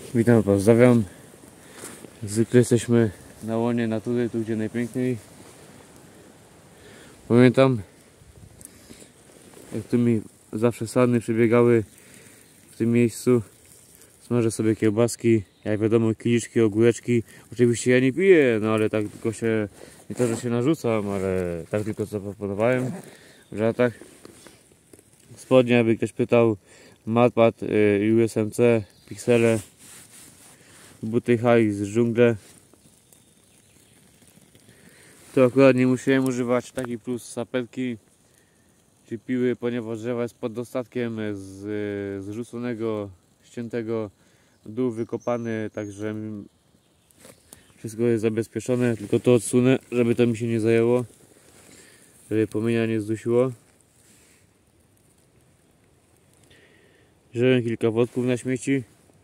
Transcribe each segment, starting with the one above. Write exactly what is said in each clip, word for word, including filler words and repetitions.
Witam, pozdrawiam. Zwykle jesteśmy na łonie natury, tu gdzie najpiękniej. Pamiętam, jak tu mi zawsze sarny przebiegały w tym miejscu. Smażę sobie kiełbaski, jak wiadomo kieliszki, ogóreczki. Oczywiście ja nie piję, no ale tak tylko się, nie to, że się narzucam, ale tak tylko zaproponowałem w żartach. Spodnie, jakby ktoś pytał, Madpad, U S M C, piksele, buty high z dżungle. To akurat nie musiałem używać, taki plus sapetki czy piły, ponieważ drzewo jest pod dostatkiem z zrzuconego, ściętego, dół wykopany, także wszystko jest zabezpieczone. Tylko to odsunę, żeby to mi się nie zajęło, żeby płomienia nie zdusiło. Wziąłem kilka wodków na śmieci.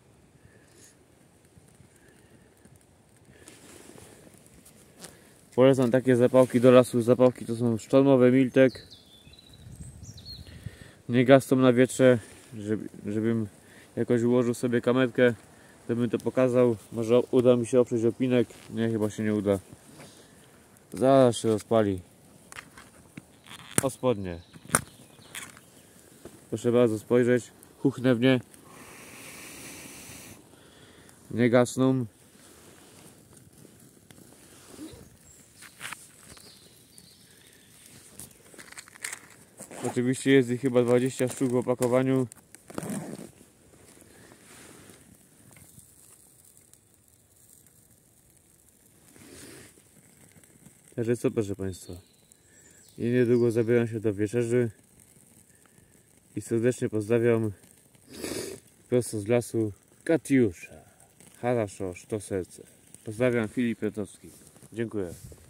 Polecam takie zapałki do lasu. Zapałki to są sztormowe Miltek. Nie gasną na wietrze, żeby, żebym jakoś ułożył sobie kamerkę, żebym to pokazał. Może uda mi się oprzeć opinek. Nie, chyba się nie uda. Zaraz się rozpali. O spodnie. Proszę bardzo spojrzeć. Huchnę w nie. Nie gasną. Oczywiście jest ich chyba dwadzieścia sztuk w opakowaniu. Także co, proszę Państwa, i niedługo zabieram się do wieczerzy i serdecznie pozdrawiam prosto z lasu Katiusza. Haraszo, to serce. Pozdrawiam, Filip Piotrowski. Dziękuję.